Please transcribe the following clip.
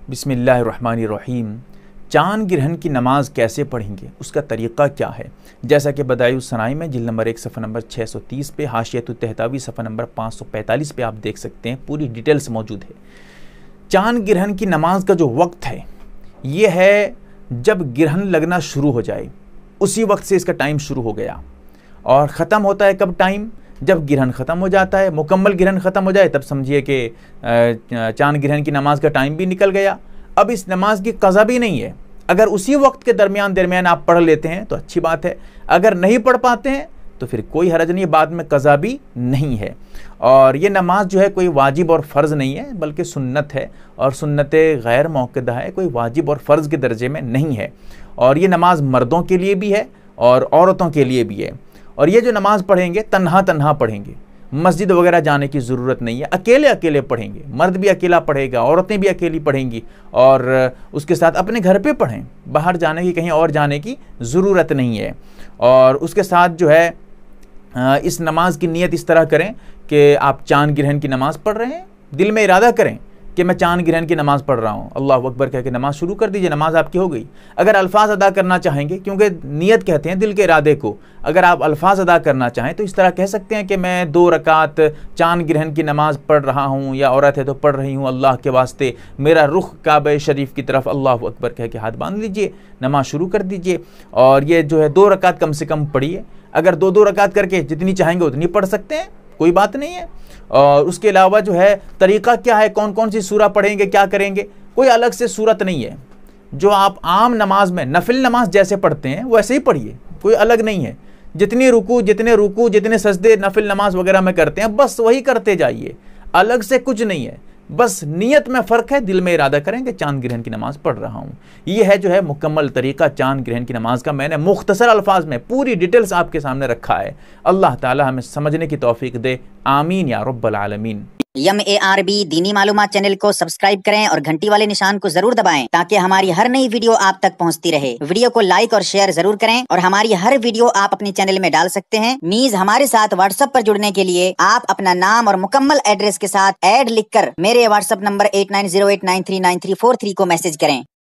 بسم اللہ الرحمن الرحیم۔ چاند گرہن کی نماز کیسے پڑھیں گے، اس کا طریقہ کیا ہے؟ جیسا کہ بدائع الصنائع میں جلد نمبر 1 صفحہ نمبر 630 پہ، حاشیۃ الطحطاوی صفحہ نمبر 545 پہ آپ دیکھ سکتے ہیں، پوری ڈیٹیلز موجود ہے۔ چاند گرہن کی نماز کا جو وقت ہے یہ ہے جب گرہن لگنا شروع ہو جائے، اسی وقت سے اس کا ٹائم شروع ہو گیا، اور ختم ہوتا ہے کب ٹائم؟ جب گرہن ختم ہو جاتا ہے، مکمل گرہن ختم ہو جائے، تب سمجھیے کہ چاند گرہن کی نماز کا ٹائم بھی نکل گیا۔ اب اس نماز کی قضا بھی نہیں ہے، اگر اسی وقت کے درمیان آپ پڑھ لیتے ہیں تو اچھی بات ہے، اگر نہیں پڑھ پاتے ہیں تو پھر کوئی حرج نہیں، بعد میں قضا بھی نہیں ہے۔ اور یہ نماز جو ہے کوئی واجب اور فرض نہیں ہے، بلکہ سنت ہے، اور سنت غیر موقدہ ہے، کوئی واجب اور فرض کے درجے میں نہیں ہے۔ اور یہ نماز مردوں کے لیے بھی ہے اور عورتوں کے لیے بھی ہے۔ اور یہ جو نماز پڑھیں گے تنہا پڑھیں گے، مسجد وغیرہ جانے کی ضرورت نہیں ہے، اکیلے پڑھیں گے، مرد بھی اکیلا پڑھے گا، عورتیں بھی اکیلی پڑھیں گی، اور اس کے ساتھ اپنے گھر پہ پڑھیں، باہر جانے کی، کہیں اور جانے کی ضرورت نہیں ہے۔ اور اس کے ساتھ جو ہے اس نماز کی نیت اس طرح کریں کہ آپ چاند گرہن کی نماز پڑھ رہے ہیں، دل میں ارادہ کریں کہ میں چاند گرہن کی نماز پڑھ رہا ہوں، اللہ اکبر کہہ کے نماز شروع کر دیجئے، نماز آپ کی ہو گئی۔ اگر الفاظ ادا کرنا چاہیں گے، کیونکہ نیت کہتے ہیں دل کے ارادے کو، اگر آپ الفاظ ادا کرنا چاہیں تو اس طرح کہہ سکتے ہیں کہ میں 2 رکعت چاند گرہن کی نماز پڑھ رہا ہوں، یا عورت ہے تو پڑھ رہی ہوں، اللہ کے واسطے میرا رخ کعبہ شریف کی طرف، اللہ اکبر کہہ کے ہاتھ باندھ لیجئے، نماز شروع کر دیجئے۔ اور یہ جو ہے 2 رکعت کم سے کم پڑھیے، اگر 2 رکعت کر کے جتنی چاہیں گے اتنی پڑھ سکتے ہیں، کوئی بات نہیں ہے۔ اور اس کے علاوہ جو ہے طریقہ کیا ہے، کون سی سورہ پڑھیں گے، کیا کریں گے، کوئی الگ سے صورت نہیں ہے، جو آپ عام نماز میں نفل نماز جیسے پڑھتے ہیں ویسے ہی پڑھیے، کوئی الگ نہیں ہے۔ جتنے رکوع جتنے سجدے نفل نماز وغیرہ میں کرتے ہیں بس وہی کرتے جائیے، الگ سے کچھ نہیں ہے، بس نیت میں فرق ہے، دل میں ارادہ کریں کہ چاند گرہن کی نماز پڑھ رہا ہوں۔ یہ ہے جو ہے مکمل طریقہ چاند گرہن کی نماز کا، میں نے مختصر الفاظ میں پوری ڈیٹیلز آپ کے سامنے رکھا ہے۔ اللہ تعالی ہمیں سمجھنے کی توفیق دے، آمین یا رب العالمین۔ MARB دینی معلومات چینل کو سبسکرائب کریں اور گھنٹی والے نشان کو ضرور دبائیں تاکہ ہماری ہر نئی ویڈیو آپ تک پہنچتی رہے۔ ویڈیو کو لائک اور شیئر ضرور کریں، اور ہماری ہر ویڈیو آپ اپنے چینل میں ڈال سکتے ہیں۔ نیز ہمارے ساتھ واٹس ایپ پر جڑنے کے لیے آپ اپنا نام اور مکمل ایڈریس کے ساتھ ایڈ لکھ کر میرے واٹس ایپ نمبر 8908939343 کو میسج کریں۔